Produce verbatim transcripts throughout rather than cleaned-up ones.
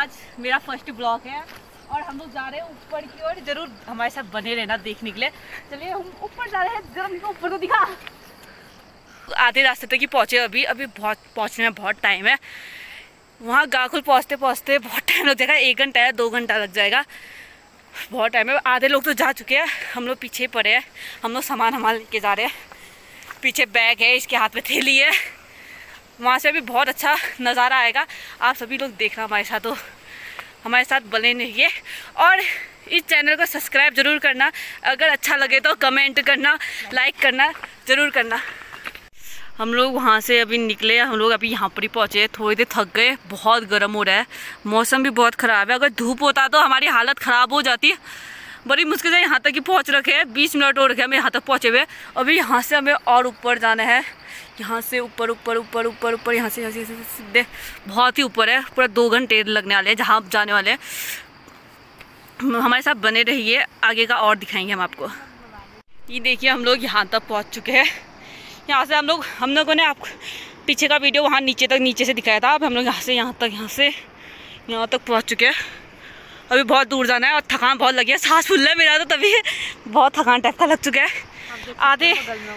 आज मेरा first blog है और हम लोग जा रहे हैं ऊपर की ओर। जरूर हमारे साथ बने रहना देखने के लिए। चलिए हम ऊपर जा रहे हैं, जरा हमको ऊपर को दिखा। आधे रास्ते तक ही पहुँचे अभी अभी बहुत पहुँचने में बहुत टाइम है। वहाँ गाकुल पहुँचते पहुँचते बहुत टाइम लग जाएगा, एक घंटा या दो घंटा लग जाएगा, बहुत टाइम है। आधे लोग तो जा चुके हैं, हम लोग पीछे पड़े हैं। हम लोग सामान हमारे लेके जा रहे हैं। पीछे बैग है, इसके हाथ में थैली है। वहाँ से भी बहुत अच्छा नज़ारा आएगा। आप सभी लोग देखना हमारे साथ, तो हमारे साथ बने रहिए और इस चैनल को सब्सक्राइब ज़रूर करना। अगर अच्छा लगे तो कमेंट करना, लाइक करना ज़रूर करना। हम लोग वहाँ से अभी निकले, हम लोग अभी यहाँ पर ही पहुँचे। थोड़ी देर थक गए, बहुत गर्म हो रहा है, मौसम भी बहुत ख़राब है। अगर धूप होता तो हमारी हालत ख़राब हो जाती। बड़ी मुश्किल से यहाँ तक ही पहुँच रखे हैं, बीस मिनट हो रखे हैं हमें यहाँ तक पहुँचे हुए। अभी यहाँ से हमें और ऊपर जाना है, यहाँ से ऊपर ऊपर ऊपर ऊपर ऊपर यहाँ से यहाँ से सीधे बहुत ही ऊपर है। पूरा दो घंटे लगने वाले हैं जहाँ आप जाने वाले हैं। हमारे साथ बने रहिए, आगे का और दिखाएंगे हम आपको। ये देखिए हम लोग यहाँ तक पहुँच चुके हैं। यहाँ से हम लोग हम लोगों ने आपको पीछे का वीडियो वहाँ नीचे तक नीचे से दिखाया था। अब हम लोग यहाँ से यहाँ तक यहाँ से यहाँ तक पहुँच चुके हैं। अभी बहुत दूर जाना है और थकान बहुत लगी है, सांस फूल है मेरा तो, तभी बहुत थकान टाइप का लग चुका है। आधे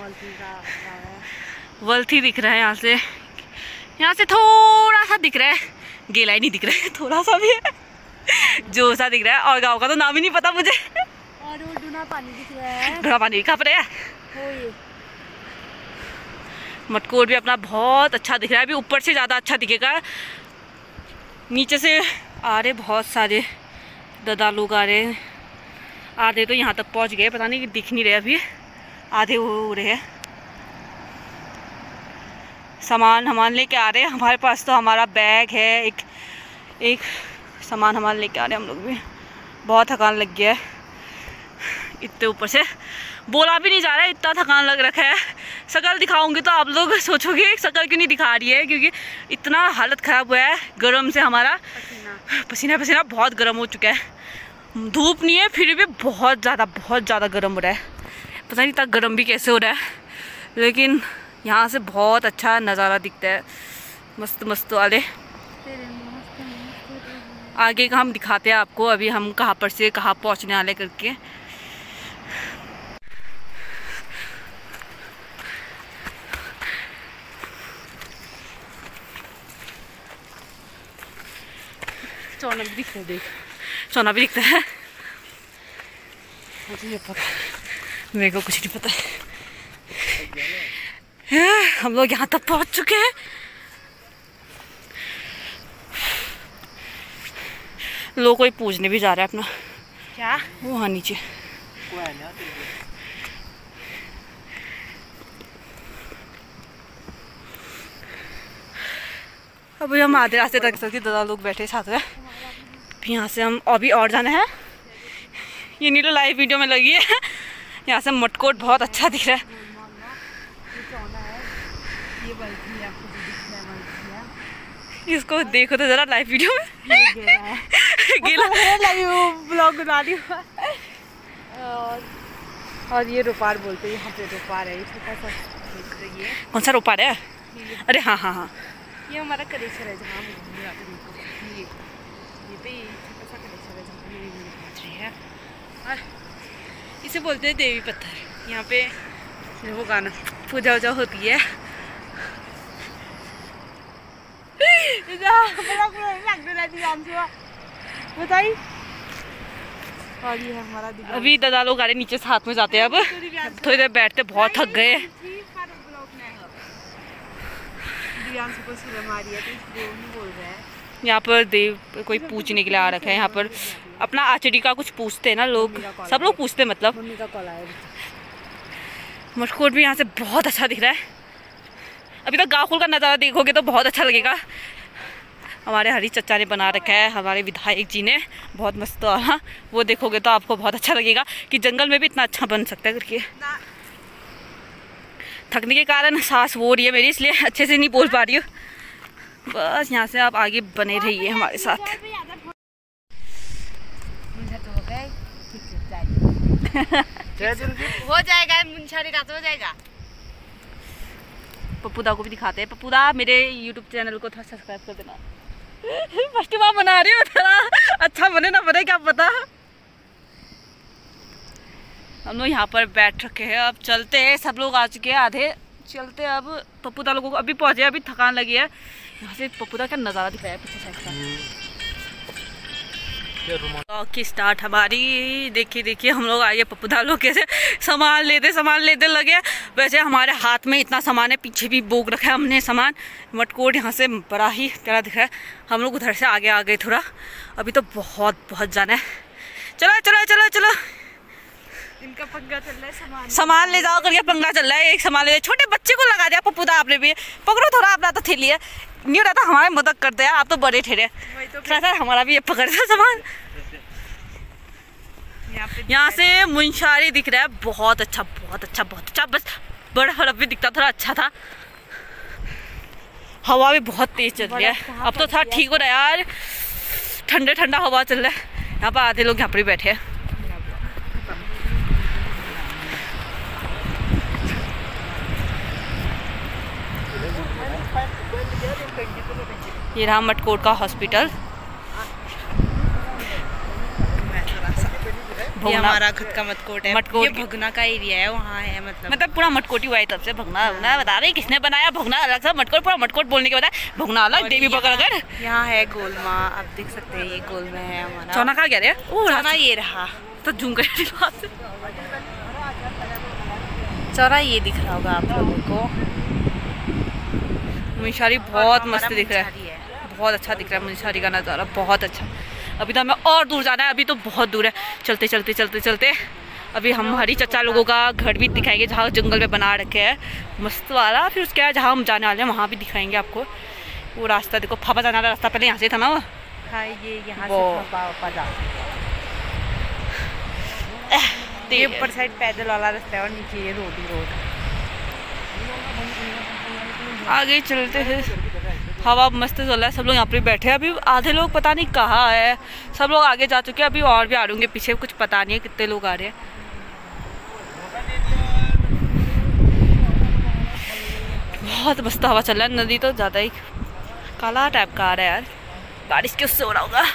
वल्थी दिख रहा है यहाँ से, यहाँ से थोड़ा सा दिख रहा है, गेला ही नहीं दिख रहा है, थोड़ा सा भी है जो सा दिख रहा है। और गाँव का तो नाम ही नहीं पता मुझे। और वो डूना पानी दिख रहा है, डूना पानी कहाँ पर है? मटकोट भी अपना बहुत अच्छा दिख रहा है। अभी ऊपर से ज़्यादा अच्छा दिखेगा, नीचे से आ रहे बहुत सारे दादा लोग आ रहे हैं। आधे तो यहाँ तक पहुँच गए, पता नहीं कि दिख नहीं रहे अभी, आधे हो रहे हैं। सामान हमारे लेके आ रहे हैं। हमारे पास तो हमारा बैग है, एक एक सामान हमारे लेके आ रहे हैं हम लोग भी। बहुत थकान लग गया है, इतने ऊपर से बोला भी नहीं जा रहा है, इतना थकान लग रखा है। शक्ल दिखाऊंगी तो आप लोग सोचोगे शक्ल क्यों नहीं दिखा रही है, क्योंकि इतना हालत ख़राब हुआ है गर्म से। हमारा पसीना पसीना पसीना बहुत गर्म हो चुका है। धूप नहीं है फिर भी बहुत ज़्यादा बहुत ज़्यादा गर्म हो रहा है। पता नहीं इतना गर्म भी कैसे हो रहा है, लेकिन यहाँ से बहुत अच्छा नज़ारा दिखता है, मस्त मस्त वाले। आगे का हम दिखाते हैं आपको, अभी हम कहाँ पर से कहाँ पहुँचने वाले करके। सोना भी दिखता है, देख सोना भी दिखता है। मुझे पता, मेरे को कुछ नहीं पता है। हम लोग यहाँ तक पहुँच चुके हैं। लोग कोई पूजने भी जा रहा है अपना, क्या वो वहाँ नीचे। अभी हम आधे रास्ते तक सकते, दादा लोग बैठे साथ में। यहाँ से हम अभी और जाना है। ये नीलो लाइव वीडियो में लगी है। यहाँ से मटकोट बहुत अच्छा दिख रहा है। इसको देखो तो जरा लाइव वीडियो में। ब्लॉग बना रही हूँ। और और ये रुपार बोलते हैं, यहाँ पे रुपार है, छोटा सा। ये कौन सा रुपार है? अरे हाँ हाँ हाँ, ये हमारा कलेश्वर है जहाँ ये ये पे छोटा सा कलेश्वर है जहाँ मेरी पहुँच रही है। और इसे बोलते हैं देवी पत्थर। यहाँ पे वो गाना पूजा वूजा होती है। बताइए। और ये हमारा अभी दादा लोग गाड़ी नीचे से हाथ में जाते हैं। अब थोड़ी देर बैठते, बहुत थक गए। यहाँ पर देव कोई पूछने के लिए आ रखा है। यहाँ पर अपना आचरी का कुछ पूछते हैं ना लोग, सब लोग पूछते हैं मतलब। मटकोट भी यहाँ से बहुत अच्छा दिख रहा है। अभी तक गाकुल का नज़ारा देखोगे तो बहुत अच्छा लगेगा। हमारे हरी चचा ने बना रखा है, हमारे विधायक जी ने, बहुत मस्त वाला। वो देखोगे तो आपको बहुत अच्छा लगेगा कि जंगल में भी इतना अच्छा बन सकता है करके। थकने के कारण सांस वो रही है मेरी, इसलिए अच्छे से नहीं बोल पा रही हूँ। बस यहाँ से आप आगे बने रहिए हमारे साथ। हो जाएगा, मुंशारी का तो हो जाएगा। पप्पू दा को भी दिखाते हैं। पप्पू दा मेरे यूट्यूब चैनल को थोड़ा सब्सक्राइब कर देना। फर्स्ट बार बना रही हूँ, थोड़ा अच्छा बने ना बने क्या पता। हम लोग यहाँ पर बैठ रखे हैं, अब चलते हैं। सब लोग आ चुके हैं आधे, चलते हैं अब। पप्पूदा लोगों को अभी पहुँचे, अभी थकान लगी है। यहाँ से पप्पूदा का नज़ारा दिखाया है पीछे साइड का। की स्टार्ट हमारी। देखिए देखिए हम लोग आइए, पप्पूदा लोग कैसे सामान लेते सामान लेते लगे। वैसे हमारे हाथ में इतना सामान है, पीछे भी बोग रखा है हमने सामान। मटकोट यहाँ से बड़ा ही प्यारा दिख रहा है। हम लोग उधर से आगे आ गए थोड़ा, अभी तो बहुत बहुत जाना है। चलो चलो चलो चलो, इनका पंगा चल रहा है। सामान सामान ले जाओ करके पंगा चल रहा है। एक सामान ले, छोटे बच्चे को लगा दिया पप्पूदा आपने भी। पकड़ो थोड़ा, अपना तो थैली है नहीं रहता, हमारी मदद करते हैं। आप तो बड़े ठहरे, थोड़ा सा हमारा भी ये पकड़ दो सामान। यहाँ से मुंशारी दिख रहा है, बहुत अच्छा बहुत अच्छा बहुत अच्छा। बस बड़ा बर्फ भी दिखता, थोड़ा अच्छा था। हवा भी बहुत तेज चल रही है, अब तो थोड़ा ठीक हो रहा है यार, ठंडे ठंडा हवा चल रहा है। यहाँ पर आधे लोग यहाँ पर बैठे हैं। ये रहा मटकोट का हॉस्पिटल। ये हमारा खुद का मटकोट है। मटकोट ये भगना का एरिया है, वहाँ है मतलब मतलब पूरा मटकोटी हुआ है तब से। भगना भगना बता रही किसने बनाया, भगना अलग सा, मटकोट पूरा मटकोट बोलने के बाद भगना अलग। देवी बगड़गढ़ यहाँ है गोलमा, आप देख सकते हैं ये गोलमा है हमारा। चौना कहाँ गया रे? चौना ये रहा, तो झूम कर चौरा ये दिख रहा होगा आप लोगों को। मुंशारी बहुत मस्त दिख रहा है, बहुत अच्छा दिख रहा है मुंशारी का नज़ारा, बहुत अच्छा। अभी तो हमें और दूर जाना है, अभी तो बहुत दूर है। चलते चलते चलते चलते अभी हम हरी चचा लोगों का घर भी दिखाएंगे, जहाँ जंगल में बना रखे हैं मस्त वाला। फिर उसके बाद जहाँ हम जाने वाले हैं वहाँ भी दिखाएंगे आपको। वो रास्ता देखो, फापा जाने वाला रास्ता पहले यहाँ से था ना वो। हाँ ये यहाँ वो। से फापा जा, ये ऊपर साइड पैदल वाला रास्ता है और नीचे ये रोड ही रोड। आगे चलते हैं, हवा मस्त चल रहा है। सब लोग यहाँ पे बैठे हैं, अभी आधे लोग पता नहीं कहाँ है। सब लोग आगे जा चुके हैं, अभी और भी आ रहेंगे पीछे, कुछ पता नहीं है कितने लोग आ रहे हैं। बहुत मस्त हवा चल रहा है। नदी तो ज़्यादा ही काला टाइप का आ रहा है यार, बारिश के उससे हो रहा होगा।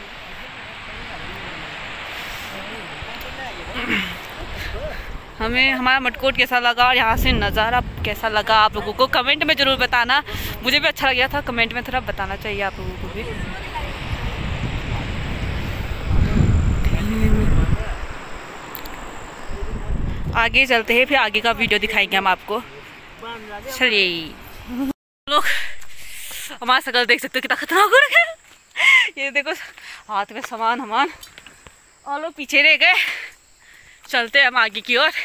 हमें हमारा मटकोट कैसा लगा और यहाँ से नज़ारा कैसा लगा आप लोगों को कमेंट में ज़रूर बताना। मुझे भी अच्छा लगा था, कमेंट में थोड़ा बताना चाहिए आप लोगों को भी। आगे चलते हैं, फिर आगे का वीडियो दिखाएंगे हम आपको। चलिए लोग, हमारा शकल देख सकते हो कितना खतरनाक हो रखा है। ये देखो हाथ में सामान हमान, और लोग पीछे रह गए। चलते हैं हम आगे की ओर,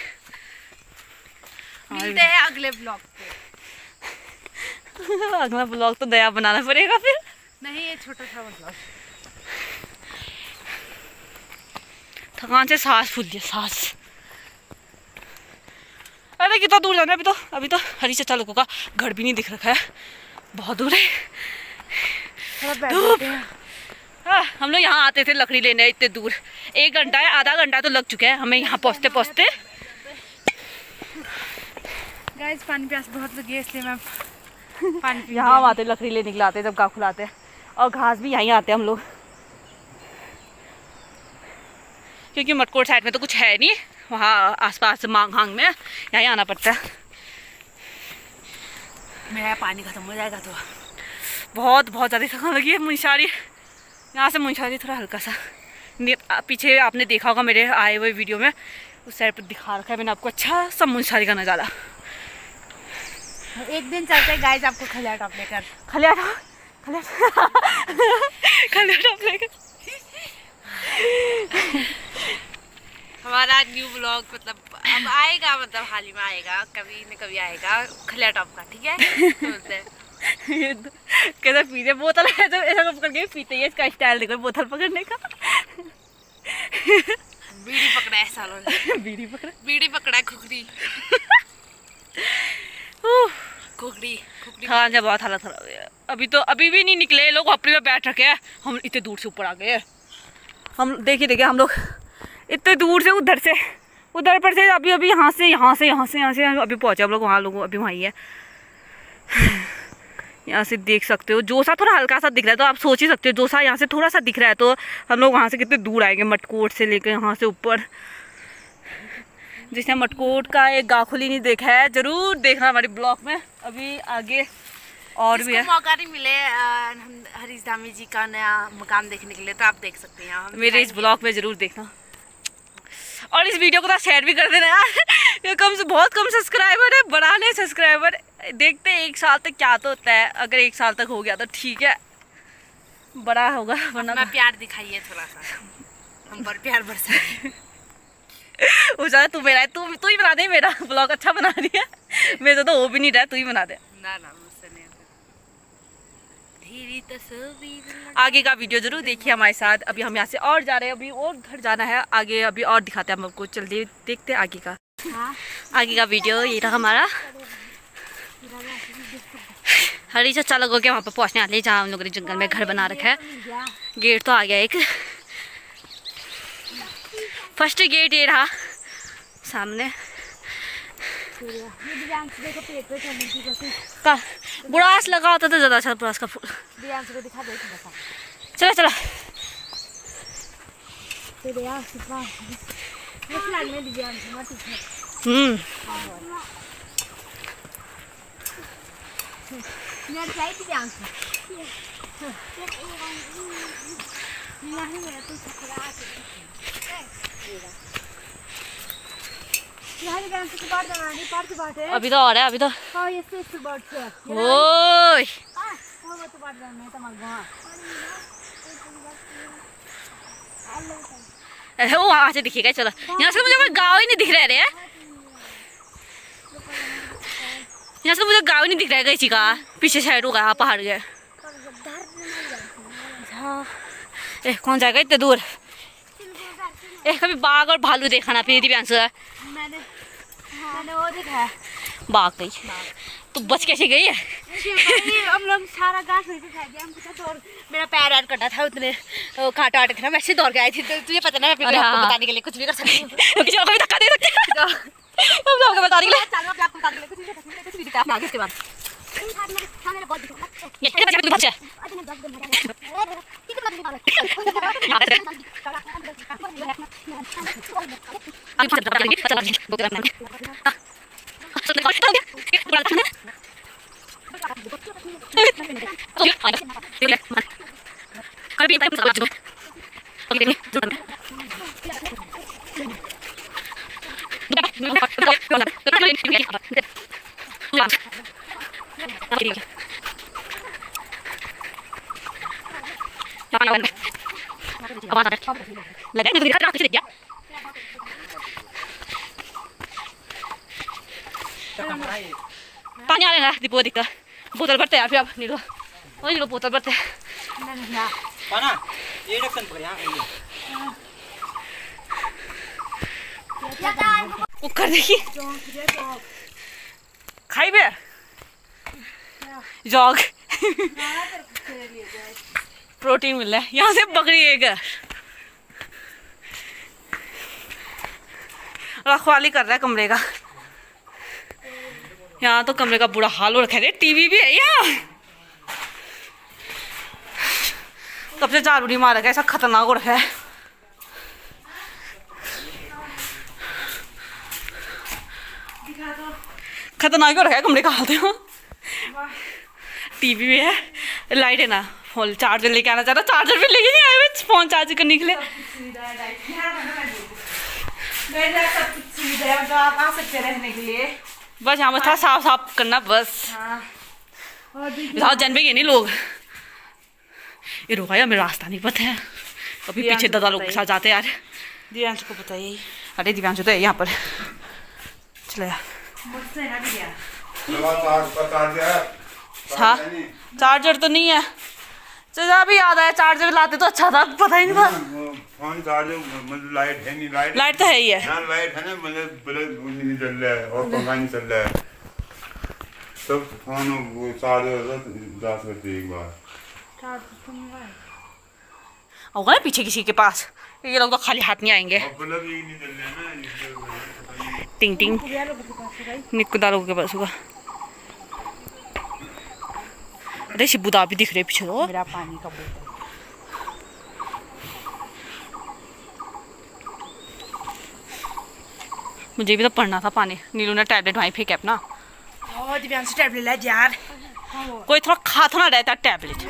मिलते हैं अगले ब्लॉग पे। अगला ब्लॉग तो नया बनाना पड़ेगा फिर। नहीं ये छोटा सा ब्लॉग। थकान से सांस फूल दिया, सांस। अरे कितना दूर जाना है अभी तो। अभी तो हरी चचा लोगों का घर भी नहीं दिख रखा है, बहुत दूर है। धूप। हाँ, हम लोग यहाँ आते थे लकड़ी लेने, इतने दूर एक घंटा है, आधा घंटा तो लग चुका है हमें यहाँ पहुँचते पहुँचते। गाइस पानी प्यास बहुत लगी है, इसलिए मैं पानी पी यहाँ आते लकड़ी लेने के लिए आते जब गाँव खुलाते हैं, और घास भी यहीं आते हैं हम लोग, क्योंकि मटकोट साइड में तो कुछ है नहीं, वहाँ आसपास मांग हांग में यहीं आना पड़ता है। मेरा पानी खत्म हो जाएगा तो बहुत बहुत ज़्यादा थकान लगी है। मुंशारी, यहाँ से मुंशारी थोड़ा हल्का सा पीछे, आपने देखा होगा मेरे आए हुए वीडियो में, उस साइड पर दिखा रखा है मैंने आपको अच्छा सा मुंशारी का नज़ारा। एक दिन चलते हैं गाइस आपको खलिया टॉप लेकर। खलिया टॉप खलिया खलिया टॉप लेकर हमारा न्यू ब्लॉग मतलब अब आएगा, मतलब हाल ही में आएगा, कभी न कभी आएगा खलिया टॉप का, ठीक है। बोलते हैं कैसे पीते बोतल है तो ऐसा पकड़ के पीते हैं, इसका स्टाइल देखो बोतल पकड़ने का। बीड़ी पकड़ा है सालों ने। बीड़ी पकड़ा बीड़ी पकड़ा है, खुखड़ी खुखड़ी खुखड़ी। हाँ जब बहुत हालत खराब है। अभी तो अभी भी नहीं निकले लोग, अपनी में बैठ रखे हैं, हम इतने दूर से ऊपर आ गए। हम देखिए देखिए हम लोग इतने दूर से उधर से उधर पर से अभी अभी यहाँ से यहाँ से यहाँ से यहाँ से अभी पहुँचे हम लोग, वहाँ लोग अभी वहीं है। यहाँ से देख सकते हो जोसा थोड़ा हल्का सा दिख रहा है, तो आप सोच ही सकते हो जोसा यहाँ से थोड़ा सा दिख रहा है तो हम लोग वहाँ से कितने दूर आएंगे मटकोट से लेकर यहाँ से ऊपर। जिसने मटकोट का एक गाखुली नहीं देखा है जरूर देखना हमारे ब्लॉग में, अभी आगे और भी है। मौका नहीं मिले हरीश धामी जी का नया मकान देखने के लिए तो आप देख सकते हैं मेरे इस ब्लॉग में जरूर देखना, और इस वीडियो को तो शेयर भी कर देना यार। कम से बहुत कम सब्सक्राइबर है, बढ़ाने सब्सक्राइबर, देखते हैं एक साल तक क्या तो होता है। अगर एक साल तक हो गया तो ठीक है, बड़ा होगा वरना अपना प्यार दिखाइए थोड़ा सा, हम पर प्यार बरसाइए। हो जाए तू मेरा तू तू ही बना दे, मेरा ब्लॉग अच्छा बना रही है, मेरे तो वो भी नहीं रहा, तू ही बना दे। ना ना मुझसे नहीं होता। आगे का वीडियो जरूर देखिए हमारे साथ। अभी हम यहाँ से और जा रहे हैं, अभी और घर जाना है आगे, अभी और दिखाते हैं हम आपको, चलिए देखते हैं आगे का। हाँ। आगे का वीडियो ये रहा हमारा, हरी चाचा लोगों के वहाँ पर पहुँचने वाले जहाँ हम लोगों ने जंगल में घर बना रखा है। गेट तो आ गया एक, फर्स्ट गेट ये रहा सामने। का बुरास लगा होता तो ज़्यादा अच्छा, बुरास का फूल। चलो चलो हम्म अभी तो और है, अभी तो ओए वो वहाँ से दिखेगा। चलो यहाँ से मुझे कोई गाँव ही नहीं दिख रहा है रे, यहाँ से मुझे गाँव ही नहीं दिख रहा है किसी का, पीछे साइड होगा पहाड़ के। ए कौन जाएगा इतने दूर? ए कभी बाघ और भालू देखा ना फिर दिव्यांश? मैंने मैंने वो देखा है, बाघ गई तो बच कैसे गई है? हम लोग सारा घास नीचे खा गया, हम कुछ और मेरा पैर ऐड करना था उतने कांटा आट ना, मैं ऐसे दौड़ के आई थी। तो तुझे पता ना मैं अपने आपको बताने के लिए कुछ भी कर सकती हूँ, किसी और को भी धक्का दे सकती हूँ हम लोगों को बताने के लिए, आपको बताने के लिए कुछ भी कर सकती हूँ, कुछ भी दिखा आगे। इसके बाद पानी आ रहा है दीपो दिखता, बोतल भरते यार, फिर अब नीलो और नीलो बोतल भरते पाना ये रखन पर यहां कुकर देखिए खाई बे जॉग प्रोटीन मिल रहा है यहाँ से। बकरी एक रखवाली कर रहा है कमरे का, यहाँ तो कमरे का बुरा हाल हो रखा है। टीवी भी है यहाँ, तब से झाड़ू नहीं मार रखा है, ऐसा खतरनाक हो रखा है। खतरनाक हो रखा है कमरे का हाल तो। टीवी भी है, लाइट है ना, फोन चार्जर लेके आना चाह रहा, चार्जर भी लेके नहीं आए फोन चार्ज करने के लिए। सब कुछ सुविधा है, मतलब आप आ सकते रहने के लिए, बस यहाँ पर था साफ साफ करना बस। जन भी नहीं लोग ये रोका यार, मेरा रास्ता नहीं पता है, अभी पीछे दादा लोग के साथ जाते हैं यार। दिव्यांश को पता है, अरे दिव्यांश तो है यहाँ पर, चलो यार। हाँ चार्जर तो नहीं है, चलो अभी याद आया चार्जर लाते तो अच्छा था, पता ही नहीं था। फोन चार्जर मतलब लाइट है नहीं, लाइट लाइट तो है ही है, हाँ लाइट है ना, मतलब बल्ब नहीं चल रहा है और पंखा नहीं चल रहा है, तब फोन वो चार्जर जा सकते एक बार। होगा ना पीछे किसी के पास, ये लोग तो खाली हाथ नहीं आएंगे। बल्ब ही नहीं चल रहा है ना, टिंग टिंग निकुदारों के पास होगा। अरे शिबू दा भी दिख रहे पीछे तो। मेरा पानी का बोतल। मुझे भी तो पढ़ना था पानी। नीलू ने टैबलेट वहीं फेंके अपना। ओ दिव्यांश टैबलेट ले यार। कोई थोड़ा खा थोड़ा रहता टैबलेट।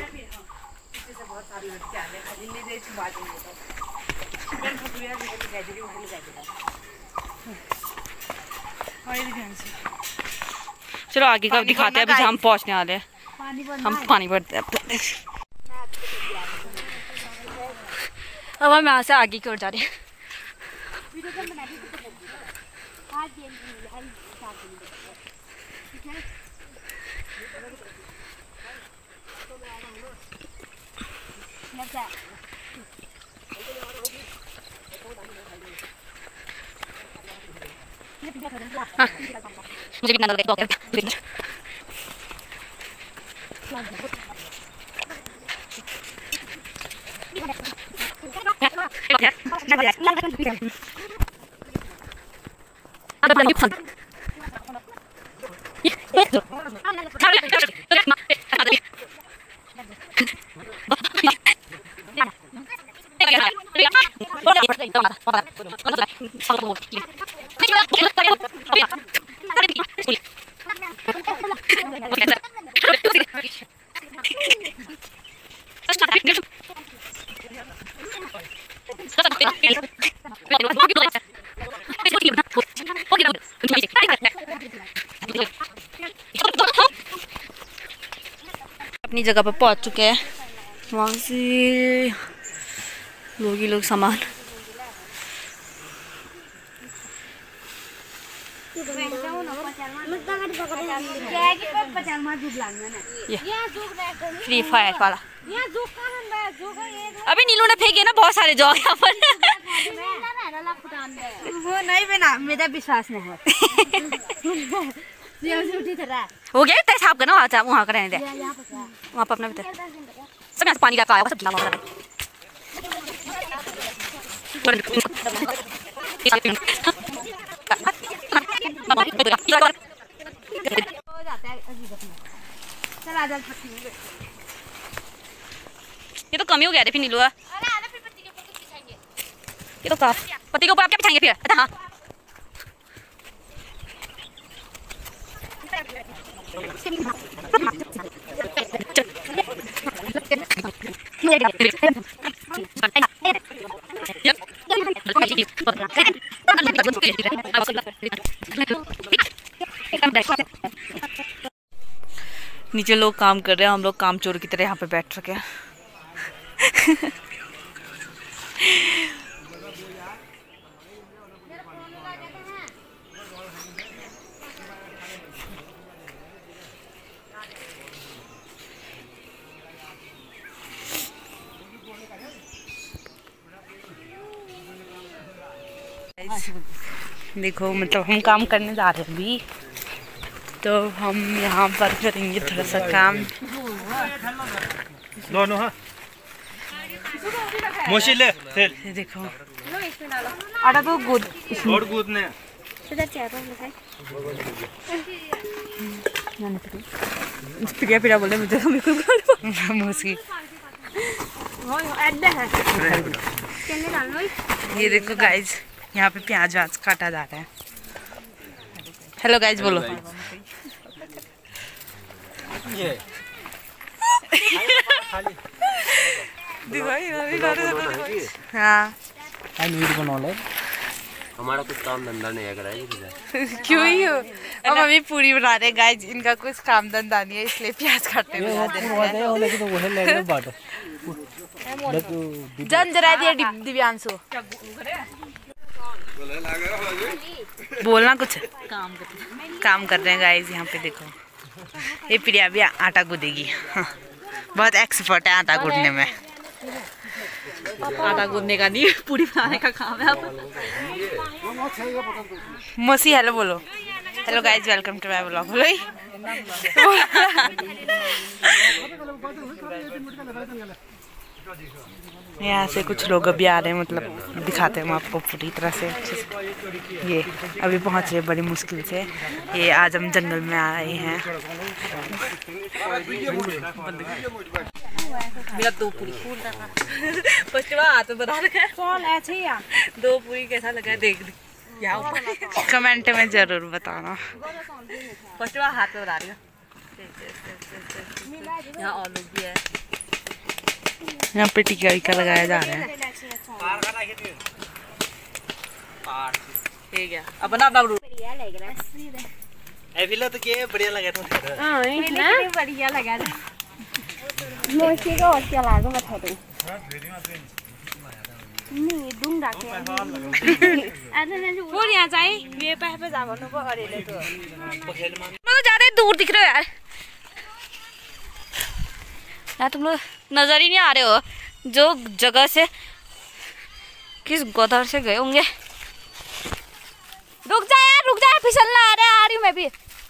चलो आगे का दिखाते हैं, अभी हम पहुंचने वाले हैं। हम पानी भरते हैं। अब हम यहाँ से आगे की ओर जा रहे हैं। हाँ। मुझे भी इतना लग रहा है। अपनी जगह पर पहुंच चुके हैं। वहाँ से लोग ही लोग सामान फ्री फायर वाला। अभी नीलू ने फेंके ना बहुत सारे जॉग यहाँ पर। वो नहीं बना, मेरा विश्वास नहीं है। हो गया तेरे साहब का ना वहाँ वहाँ का रहने दे। वहाँ पर अपना भी सब यहाँ से पानी का आया सब ना वहाँ ये तो कम ही हो गया रे फिर नीलू। ये तो काफ पति के ऊपर आप क्या बिछाएंगे फिर? अच्छा हाँ नीचे लोग काम कर रहे हैं, हम लोग काम चोर की तरह यहाँ पे बैठ रखे हैं। देखो मतलब हम काम करने जा रहे हैं अभी, तो हम यहाँ पर करेंगे थोड़ा सा काम। दोनों हाँ मोशिले फिर देखो आटा तो गुद और कूदने प्रिया प्रिया बोले मुझे तो मेरे को मोसी। ये देखो गाइज यहाँ पे प्याज व्याज काटा जा रहा है। हेलो गाइज बोलो। ये हाँ हमारा कुछ काम धंधा नहीं है कराई। क्यों ही हो? अब हम भी पूरी बना रहे गाइज, इनका कुछ काम धंधा नहीं है इसलिए प्याज काटते हुए जन जरा दिया दिव्यांशु। बोलना कुछ। काम कर काम कर रहे हैं गाइज यहाँ पे देखो। ये प्रिया भी आटा गूंदेगी। हाँ, बहुत एक्सपर्ट है आटा गूंदने में। आटा गूंदने का नहीं पूरी बनाने का काम है। अब मौसी हेलो बोलो। Hello guys welcome to my blog. बोलो यहाँ से कुछ लोग अभी आ रहे हैं, मतलब दिखाते हैं हम आपको पूरी तरह से अच्छे से। ये अभी पहुँचे बड़ी मुश्किल से। ये आज हम जंगल में आए हैं। मेरा दो पूरी फूल रखा फर्स्ट बार हाथ में बता रखा है कौन ऐसे ही दो पूरी कैसा लगा है देख यहाँ ऊपर कमेंट में जरूर बताना। फर्स्ट बार हाथ में बता रही हूँ। यहाँ और लोग भी है। यहाँ पे टीका वीका लगाया जा रहा है। ठीक है अब बना अपना ऐफिला तो क्या बढ़िया लगा था। हाँ इतना बढ़िया लगा था। मोची को और क्या लागो बता दो नहीं दूंगा के अरे नहीं वो यहाँ जाए ये पे पे जाओ ना वो अरे ले तो मैं ज्यादा दूर दिख रहे हो यार। यार तुम लोग नजर ही नहीं आ रहे हो जो जगह से किस गोदर से गए होंगे। रुक जा यार रुक जा फिसलना आ रहा है। आ रही हूँ मैं भी।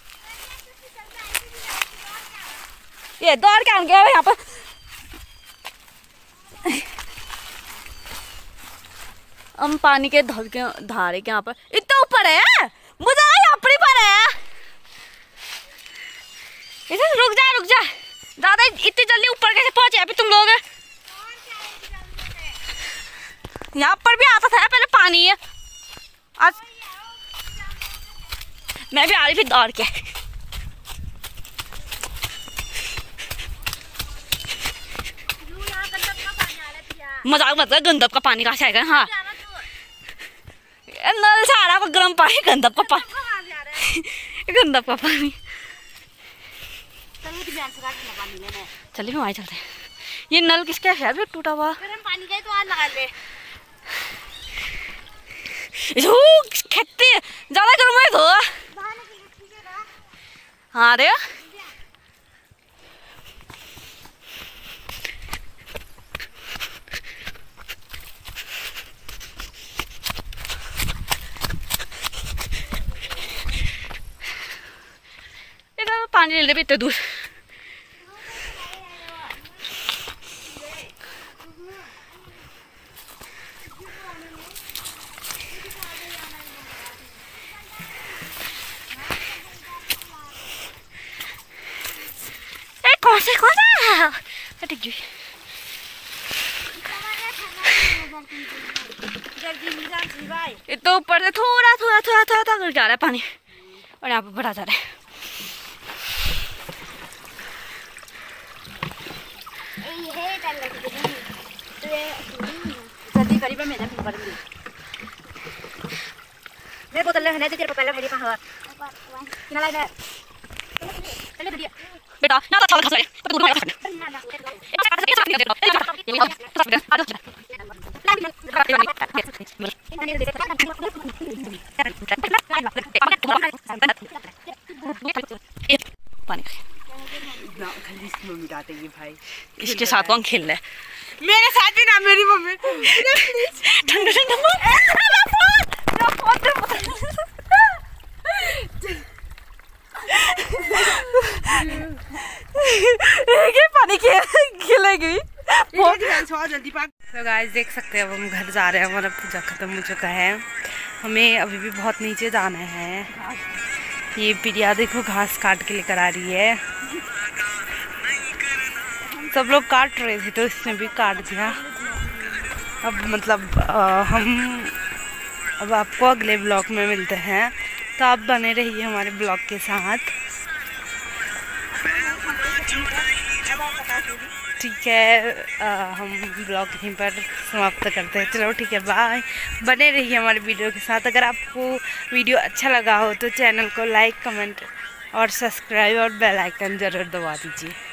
ये दौड़ के आ गया यहाँ पर। हम पानी के धल के धारे के यहाँ पर इतना ऊपर है मुझे यहाँ पर ही पर है। इधर रुक जा रुक जा ज्यादा इतनी जल्दी ऊपर कैसे पहुंचे अभी तुम लोग। यहाँ पर भी आता था पहले पानी है। आज मैं भी आ रही थी दौड़ के। मजाक मत कर गंदब का पानी कहाँ से आएगा। हाँ नल से आ रहा गर्म पानी गंदब का पानी गंदब का पानी। चलिए वहीं चलते हैं। ये नल किसका है फिर टूटा हुआ पानी का तो आज लगा ले खेती ज्यादा गर्म है तो। हाँ रे पानी ले ले भी इतने दूर। कौन से कौन सा तो ऊपर से थोड़ा थोड़ा थोड़ा थोड़ा थोड़ा जा रहा है पानी और यहाँ पे बढ़ा जा रहा है। जल्दी करीब में ना पर भी मेरे बोतल है ना तेरे पहले मेरी कहां किना लाइन है बेटा ना तो अच्छा लगा पर दूर पानी मिटाते हैं भाई। इसके साथ कौन खेल रहा है मेरे साथ ही ना मेरी मम्मी ठंडा ठंडा ये पानी खेलेगी जल्दी पाक। तो गाइस देख सकते हैं अब हम घर जा रहे हैं। हमारा पूजा खत्म हो चुका है। हमें अभी भी बहुत नीचे जाना है। ये प्रिया देखो घास काट के लेकर आ रही है। सब लोग काट रहे थे तो इसने भी काट दिया। अब मतलब आ, हम अब आपको अगले ब्लॉग में मिलते हैं तो आप बने रहिए हमारे ब्लॉग के साथ। ठीक है आ, हम ब्लॉग यहीं पर समाप्त करते हैं। चलो ठीक है बाय। बने रहिए हमारे वीडियो के साथ। अगर आपको वीडियो अच्छा लगा हो तो चैनल को लाइक कमेंट और सब्सक्राइब और बेल आइकन ज़रूर दबा दीजिए।